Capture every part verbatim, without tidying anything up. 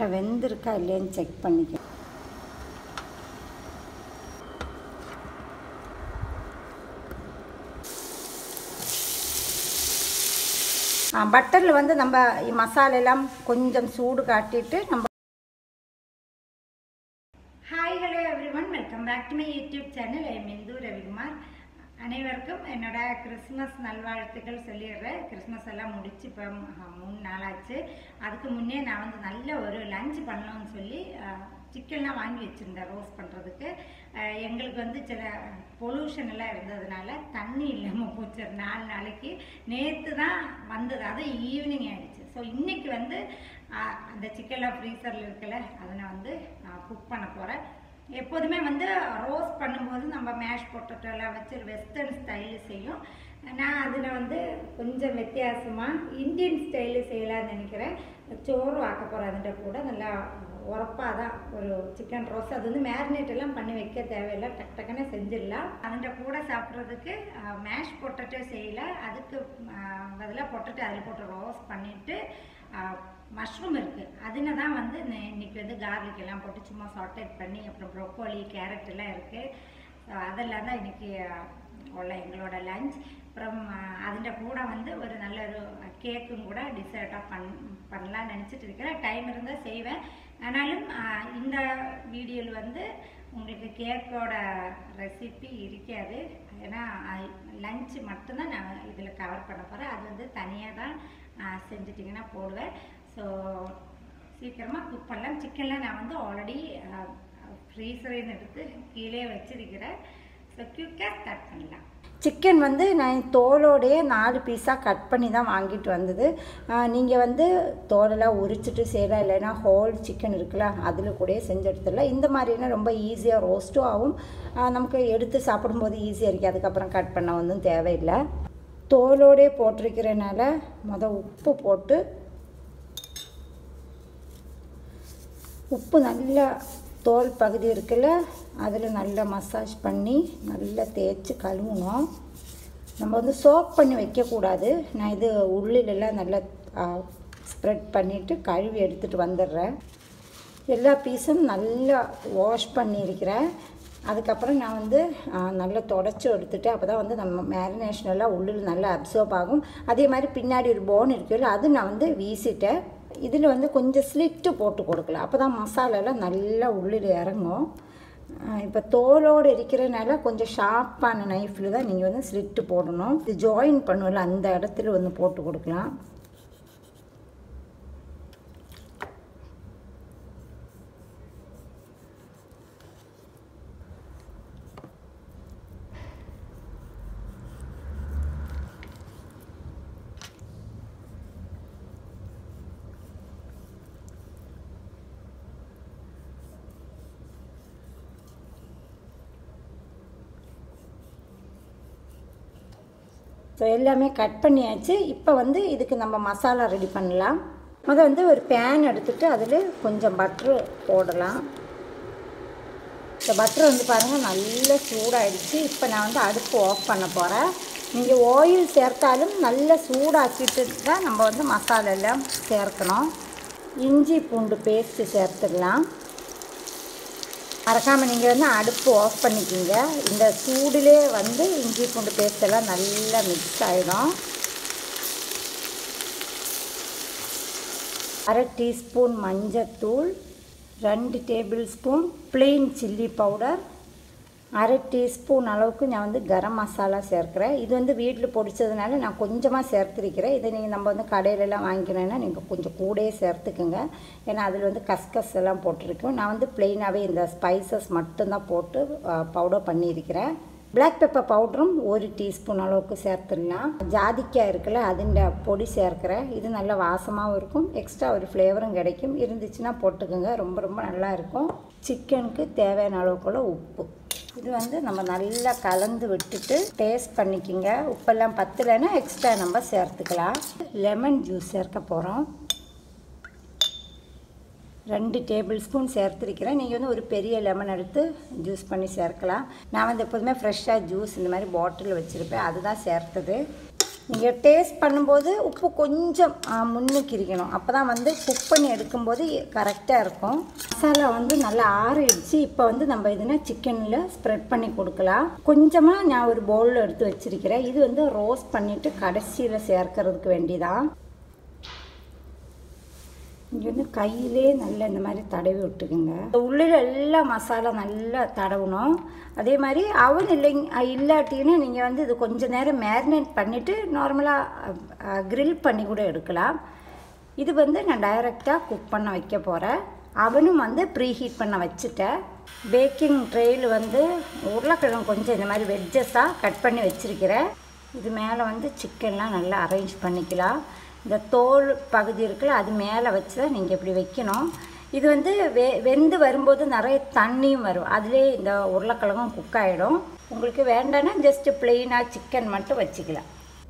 நல்லா வெந்திருக்கா இல்லையான்னு செக் பண்ணிக்க. பட்டரில் வந்து நம்ம மசாலெல்லாம் கொஞ்சம் சூடு காட்டிட்டு நம்ம. Hi hello everyone, welcome back to my YouTube channel. I am Indhu Ravikumar. அனைவருக்கும் என்னோட கிறிஸ்மஸ் நல்வாழ்த்துக்கள் சொல்லிடுறேன். கிறிஸ்மஸ் எல்லாம் முடிச்சு இப்போ மூணு நாள் ஆச்சு. அதுக்கு முன்னே நான் வந்து நல்ல ஒரு லஞ்ச் பண்ணலாம்னு சொல்லி சிக்கன்லாம் வாங்கி வச்சுருந்தேன் ரோஸ்ட் பண்ணுறதுக்கு. எங்களுக்கு வந்து சில பொல்யூஷன் எல்லாம் இருந்ததுனால தண்ணி இல்லாமல் போச்சு நாலு நாளைக்கு. நேற்று தான் வந்தது, அது ஈவினிங் ஆகிடுச்சு. ஸோ இன்றைக்கி வந்து அந்த சிக்கன்லாம் ஃப்ரீசரில் இருக்கல, அதை நான் வந்து குக் பண்ண போகிறேன். எப்போதுமே வந்து ரோஸ்ட் பண்ணும்போது நம்ம மேஷ் பொட்டேட்டோலாம் வச்சு வெஸ்டர்ன் ஸ்டைலு செய்யும். நான் அதில் வந்து கொஞ்சம் வித்தியாசமாக இந்தியன் ஸ்டைலு செய்யலான்னு நினைக்கிறேன். சோறு ஆக்க போகிறேன். அதுகிட்ட கூட நல்லா உரப்பாக தான் ஒரு சிக்கன் ரோஸ்ட். அது வந்து மேரினேட் எல்லாம் பண்ணி வைக்க தேவையில்லை, டக் டக்குன்னு செஞ்சிடலாம். அதுகிட்ட கூட சாப்பிட்றதுக்கு மேஷ் பொட்டேட்டோ செய்யலை, அதுக்கு பதிலாக பொட்டேட்டோ அதில் போட்டு ரோஸ்ட் பண்ணிவிட்டு மஷ்ரூம் இருக்குது, அதில் தான் வந்து இன்றைக்கி வந்து கார்லிக் எல்லாம் போட்டு சும்மா சாட்டேட் பண்ணி, அப்புறம் ப்ரோக்கோலி கேரட் எல்லாம் இருக்குது. ஸோ அதெல்லாம் தான் இன்றைக்கி உள்ள எங்களோட லஞ்ச். அப்புறம் அதில் கூட வந்து ஒரு நல்ல ஒரு கேக்கும் கூட டிசர்ட்டாக பண் பண்ணலான்னு நினச்சிட்டு இருக்கிறேன். டைம் இருந்தால் செய்வேன். ஆனாலும் இந்த வீடியோவில் வந்து உங்களுக்கு கேக்கோட ரெசிபி இருக்காது, ஏன்னா லஞ்சு மட்டும்தான் நான் இதில் கவர் பண்ண போகிறேன். அது வந்து தனியாக தான் செஞ்சிட்டிங்கன்னா போடுவேன். ஸோ சீக்கிரமாக குக் பண்ணலாம். சிக்கன்லாம் நான் வந்து ஆல்ரெடி ஃப்ரீசரின்னு எடுத்து கீழே வச்சிருக்கிறேன். ஸோ குயிக்காக ஸ்டார்ட் பண்ணலாம். சிக்கன் வந்து நான் தோலோடைய நாலு பீஸாக கட் பண்ணி தான் வாங்கிட்டு வந்தது. நீங்கள் வந்து தோலெல்லாம் உரிச்சிட்டு செய்யலாம், இல்லைன்னா ஹோல் சிக்கன் இருக்குல்ல அதில் கூட செஞ்சு எடுத்துடலாம். இந்த மாதிரினா ரொம்ப ஈஸியாக ரோஸ்ட்டும் ஆகும், நமக்கு எடுத்து சாப்பிடும்போது ஈஸியாக இருக்குது. அதுக்கப்புறம் கட் பண்ண ஒன்றும் தேவையில்லை. தோலோடே போட்டிருக்கிறனால மொதல் உப்பு போட்டு, உப்பு நல்லா தோல் பகுதி இருக்குல்ல அதில் நல்லா மசாஜ் பண்ணி நல்லா தேய்ச்சி கழுவணும். நம்ம வந்து சோக் பண்ணி வைக்கக்கூடாது. நான் இது உள்ளிலெல்லாம் நல்லா ஸ்ப்ரெட் பண்ணிவிட்டு கழுவி எடுத்துகிட்டு வந்துடுறேன். எல்லா பீஸும் நல்லா வாஷ் பண்ணியிருக்கிறேன். அதுக்கப்புறம் நான் வந்து நல்லா தொடச்சி எடுத்துகிட்டு, அப்போ தான் வந்து நம்ம மேரினேஷன் எல்லாம் உள்ளில் நல்லா அப்சர்வ் ஆகும். அதே மாதிரி பின்னாடி ஒரு போன் இருக்குல்ல, அது நான் வந்து வீசிட்டேன். இதில் வந்து கொஞ்சம் ஸ்லிட்டு போட்டு கொடுக்கலாம், அப்போ தான் மசாலாலாம் நல்லா உள்ளில் இறங்கும். இப்போ தோலோடு இருக்கிறனால கொஞ்சம் ஷார்ப்பான நைஃப்பில் தான் நீங்கள் வந்து ஸ்லிட்டு போடணும். இது ஜாயின் பண்ணுவோம்ல அந்த இடத்துல வந்து போட்டு கொடுக்கலாம். ஸோ எல்லாமே கட் பண்ணியாச்சு. இப்போ வந்து இதுக்கு நம்ம மசாலா ரெடி பண்ணலாம். முதல் வந்து ஒரு பேன் எடுத்துகிட்டு அதில் கொஞ்சம் பட்ரு போடலாம். இந்த பட்ரு வந்து பாருங்கள் நல்லா சூடாகிடுச்சு. இப்போ நான் வந்து அடுப்பு ஆஃப் பண்ண போகிறேன். நீங்கள் ஆயில் சேர்த்தாலும் நல்லா சூடாக்கிட்டு தான் நம்ம வந்து மசாலா எல்லாம் சேர்க்கணும். இஞ்சி பூண்டு பேஸ்ட்டு சேர்த்துடலாம். மறக்காமல் நீங்கள் வந்து அடுப்பு ஆஃப் பண்ணிக்கிங்க. இந்த சூடிலே வந்து இஞ்சி பூண்டு பேஸ்டெல்லாம் நல்லா மிக்ஸ் ஆகிடும். அரை டீஸ்பூன் மஞ்சத்தூள், ரெண்டு tablespoon plain chilli powder, அரை டீஸ்பூன் அளவுக்கு நான் வந்து கரம் மசாலா சேர்க்குறேன். இது வந்து வீட்டில் பொடிச்சதுனால நான் கொஞ்சமாக சேர்த்துருக்கிறேன். இதை நீங்கள் நம்ம வந்து கடையிலலாம் வாங்கிக்கணுன்னா நீங்கள் கொஞ்சம் கூடயே சேர்த்துக்குங்க, ஏன்னா அதில் வந்து கஸ்கஸ் எல்லாம் போட்டிருக்கோம். நான் வந்து ப்ளெயினாகவே இந்த ஸ்பைசஸ் மட்டும்தான் போட்டு பவுடர் பண்ணியிருக்கிறேன். பிளாக் பெப்பர் பவுடரும் ஒரு டீஸ்பூன் அளவுக்கு சேர்த்துடலாம். ஜாதிக்காய் இருக்குல்ல அதுண்ட பொடி சேர்க்குறேன். இது நல்ல வாசமாகவும் இருக்கும், எக்ஸ்ட்ரா ஒரு ஃப்ளேவரும் கிடைக்கும். இருந்துச்சுன்னா போட்டுக்கோங்க, ரொம்ப ரொம்ப நல்லா இருக்கும். சிக்கனுக்கு தேவையான அளவுக்குள்ள உப்பு, இது வந்து நம்ம நல்லா கலந்து விட்டுட்டு டேஸ்ட் பண்ணிக்கிங்க. உப்பெல்லாம் பத்தலைன்னா எக்ஸ்ட்ரா நம்ம சேர்த்துக்கலாம். லெமன் ஜூஸ் சேர்க்க போகிறோம். ரெண்டு டேபிள் ஸ்பூன் சேர்த்துருக்கிறேன். நீங்கள் வந்து ஒரு பெரிய லெமன் எடுத்து ஜூஸ் பண்ணி சேர்க்கலாம். நான் வந்து எப்போதுமே ஃப்ரெஷ்ஷாக ஜூஸ் இந்த மாதிரி பாட்டில் வச்சுருப்பேன், அதுதான் சேர்த்தது. நீங்கள் டேஸ்ட் பண்ணும்போது உப்பு கொஞ்சம் முன்னுக்கு இருக்கணும், அப்போ தான் வந்து குக் பண்ணி எடுக்கும்போது கரெக்டாக இருக்கும். மசாலா வந்து நல்லா ஆறிடுச்சு. இப்போ வந்து நம்ம இதுனா சிக்கனில் ஸ்ப்ரெட் பண்ணி கொடுக்கலாம். கொஞ்சமாக நான் ஒரு பவுலில் எடுத்து வச்சுருக்கிறேன். இது வந்து ரோஸ்ட் பண்ணிவிட்டு கடைசியில் சேர்க்கறதுக்கு வேண்டிதான். இங்கே வந்து கையிலே நல்லா இந்த மாதிரி தடவி விட்டுக்குங்க. உள்ளில் எல்லாம் மசாலா நல்லா தடவணும். அதே மாதிரி அவன் இல்லைங்க இல்லாட்டின்னு நீங்கள் வந்து இது கொஞ்சம் நேரம் மேரினேட் பண்ணிவிட்டு நார்மலாக க்ரில் பண்ணி கூட எடுக்கலாம். இது வந்து நான் டைரெக்டாக குக் பண்ண வைக்க போகிறேன். அவனும் வந்து ப்ரீ ஹீட் பண்ண வச்சுட்டேன். பேக்கிங் ட்ரேயில் வந்து உருளைக்கிழங்கு கொஞ்சம் இந்த மாதிரி வெஜ்ஜஸாக கட் பண்ணி வச்சுருக்கிறேன். இது மேலே வந்து சிக்கன்லாம் நல்லா அரேஞ்ச் பண்ணிக்கலாம். இந்த தோல் பகுதி இருக்குல்ல, அது மேலே வச்சு தான் நீங்கள் இப்படி வைக்கணும். இது வந்து வெ வெந்து வரும்போது நிறைய தண்ணியும் வரும், அதிலே இந்த உருளைக்கிழங்கும் குக் ஆகிடும். உங்களுக்கு வேண்டான்னா ஜஸ்ட்டு ப்ளெயினாக சிக்கன் மட்டும் வச்சுக்கலாம்.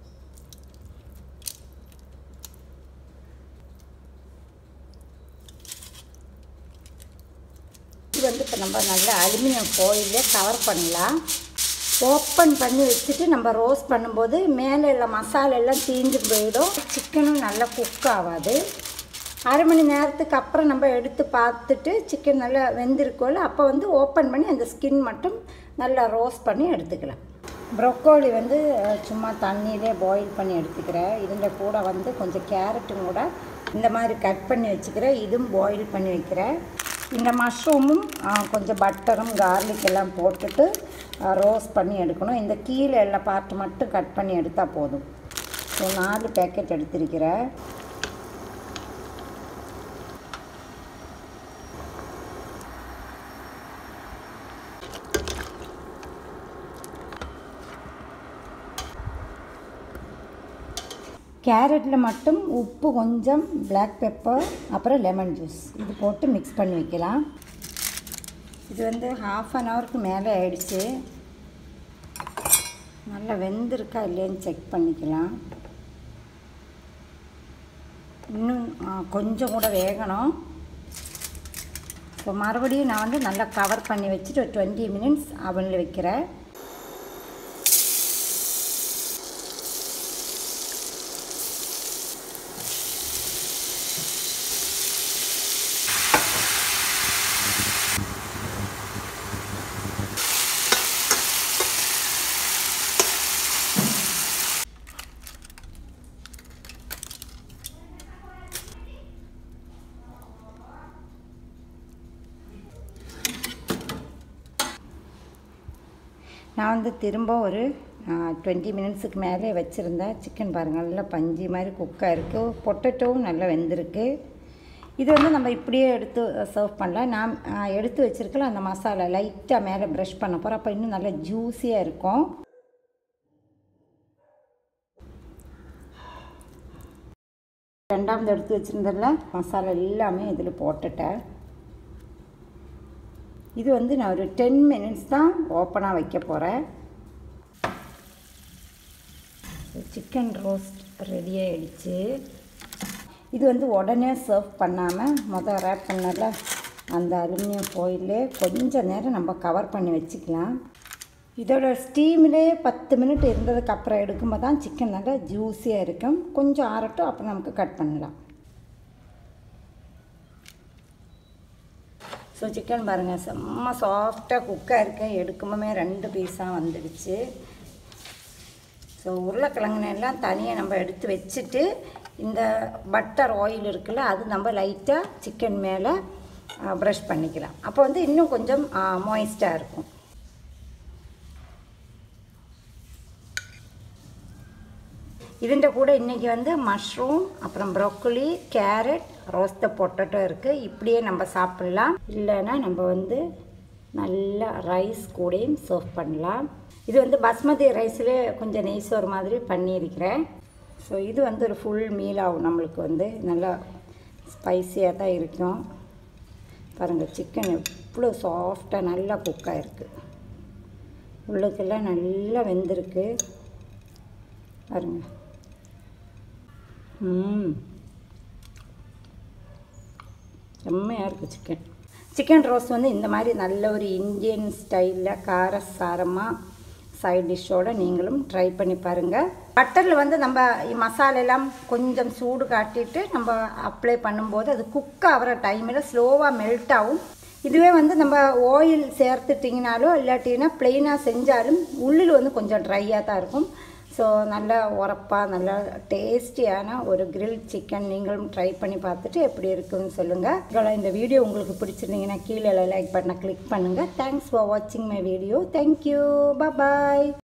இது வந்து இப்போ நம்ம நல்லா அலுமினியம் ஃபாயிலே கவர் பண்ணலாம். ஓப்பன் பண்ணி வச்சுட்டு நம்ம ரோஸ்ட் பண்ணும்போது மேலே எல்லாம் மசாலா எல்லாம் தீஞ்சு போயிடும், சிக்கனும் நல்லா குக் ஆகாது. அரை மணி நேரத்துக்கு அப்புறம் நம்ம எடுத்து பார்த்துட்டு சிக்கன் நல்லா வெந்திருக்கோல, அப்போ வந்து ஓப்பன் பண்ணி அந்த ஸ்கின் மட்டும் நல்லா ரோஸ்ட் பண்ணி எடுத்துக்கலாம். ப்ரொக்கோலி வந்து சும்மா தண்ணியிலே பாயில் பண்ணி எடுத்துக்கிறேன். இதில் கூட வந்து கொஞ்சம் கேரட்டும் கூட இந்த மாதிரி கட் பண்ணி வச்சுக்கிறேன். இதுவும் பாயில் பண்ணி வைக்கிறேன். இந்த மஷ்ரூமும் கொஞ்சம் பட்டரும் கார்லிக் எல்லாம் போட்டுட்டு ரோஸ்ட் பண்ணி எடுக்கணும். இந்த கீழே எல்லா பார்ட்டு மட்டும் கட் பண்ணி எடுத்தால் போதும். ஸோ நாலு பேக்கெட் எடுத்திருக்கிறேன். கேரட்டில் மட்டும் உப்பு கொஞ்சம், பிளாக் பெப்பர், அப்புறம் லெமன் ஜூஸ் இது போட்டு மிக்ஸ் பண்ணி வைக்கலாம். இது வந்து ஹாஃப் அன் ஹவருக்கு மேலே ஆயிடுச்சு. நல்லா வெந்திருக்கா இல்லைன்னு செக் பண்ணிக்கலாம். இன்னும் கொஞ்சம் கூட வேகணும். இப்போ மறுபடியும் நான் வந்து நல்லா கவர் பண்ணி வச்சுட்டு ஒரு டுவெண்ட்டி மினிட்ஸ் அவனில் வைக்கிறேன். நான் வந்து திரும்ப ஒரு டுவெண்ட்டி மினிட்ஸுக்கு மேலே வச்சுருந்தேன். சிக்கன் பாருங்கள் நல்லா பஞ்சு மாதிரி குக்காக இருக்குது. பொட்டேட்டோவும் நல்லா வெந்திருக்கு. இது வந்து நம்ம இப்படியே எடுத்து சர்வ் பண்ணலாம். நான் எடுத்து வச்சுருக்கல அந்த மசாலா லைட்டாக மேலே ப்ரஷ் பண்ண போகிறேன். அப்போ இன்னும் நல்லா ஜூஸியாக இருக்கும். ரெண்டாவது எடுத்து வச்சுருந்ததில்ல மசாலா எல்லாமே இதில் போட்டுட்டேன். இது வந்து நான் ஒரு டென் மினிட்ஸ் தான் ஓப்பனாக வைக்க போகிறேன். சிக்கன் ரோஸ்ட் ரெடி ஆகிடுச்சு. இது வந்து உடனே சர்வ் பண்ணாமல் மொதல் ரேப் பண்ணல அந்த அலுமினியம் ஃபாயிலே கொஞ்சம் நேரம் நம்ம கவர் பண்ணி வச்சுக்கலாம். இதோட ஸ்டீமிலே பத்து மினிட் இருந்ததுக்கப்புறம் எடுக்கும்போது தான் சிக்கன் நல்லா ஜூஸியாக இருக்கும். கொஞ்சம் ஆறட்டும், அப்புறம் நமக்கு கட் பண்ணலாம். ஸோ சிக்கன் பாருங்கள் செம்ம சாஃப்டாக குக்காக இருக்கு. எடுக்கும்போமே ரெண்டு பீஸாக வந்துடுச்சு. ஸோ உருளைக்கிழங்குனெல்லாம் தனியாக நம்ம எடுத்து வச்சுட்டு இந்த பட்டர் ஆயில் இருக்குல்ல அது நம்ம லைட்டாக சிக்கன் மேலே ப்ரஷ் பண்ணிக்கலாம். அப்போ வந்து இன்னும் கொஞ்சம் மாய்ஸ்டாக இருக்கும். இதுன்ற கூட இன்றைக்கி வந்து மஷ்ரூம், அப்புறம் ப்ரோக்கோலி, கேரட், ரோஸ்ட் பொட்டேட்டோ இருக்குது. இப்படியே நம்ம சாப்பிட்லாம். இல்லைன்னா நம்ம வந்து நல்லா ரைஸ் கூடயும் சர்வ் பண்ணலாம். இது வந்து பாஸ்மதி ரைஸில் கொஞ்சம் நெய்சோறு மாதிரி பண்ணியிருக்கிறேன். ஸோ இது வந்து ஒரு ஃபுல் மீல் ஆகும். நம்மளுக்கு வந்து நல்லா ஸ்பைஸியாக தான் இருக்கும். பாருங்கள் சிக்கன் எவ்வளோ சாஃப்டாக நல்லா குக்காக இருக்குது. உள்ளுக்கெல்லாம் நல்லா வெந்திருக்கு பாருங்கள். ம் செம்மையாக இருக்குது சிக்கன். சிக்கன் ரோஸ்ட் வந்து இந்த மாதிரி நல்ல ஒரு இந்தியன் ஸ்டைலில் கார சாரமாக சைட் டிஷ்ஷோடு நீங்களும் ட்ரை பண்ணி பாருங்கள். பட்டரில் வந்து நம்ம மசாலெல்லாம் கொஞ்சம் சூடு காட்டிட்டு நம்ம அப்ளை பண்ணும்போது அது குக் ஆகிற டைமில் ஸ்லோவாக மெல்ட் ஆகும். இதுவே வந்து நம்ம ஆயில் சேர்த்துட்டிங்கனாலும் இல்லாட்டினா ப்ளெயினாக செஞ்சாலும் உள்ளில் வந்து கொஞ்சம் ட்ரையாக தான் இருக்கும். ஸோ நல்லா உரப்பாக நல்லா டேஸ்டியான ஒரு கிரில் சிக்கன் நீங்களும் ட்ரை பண்ணி பார்த்துட்டு எப்படி இருக்குன்னு சொல்லுங்கள். இந்த வீடியோ உங்களுக்கு பிடிச்சிருந்தீங்கன்னா கீழே லைக் பட்டனை கிளிக் பண்ணுங்கள். தேங்க்ஸ் ஃபார் வாட்சிங் மை வீடியோ. தேங்க்யூ. பாய்.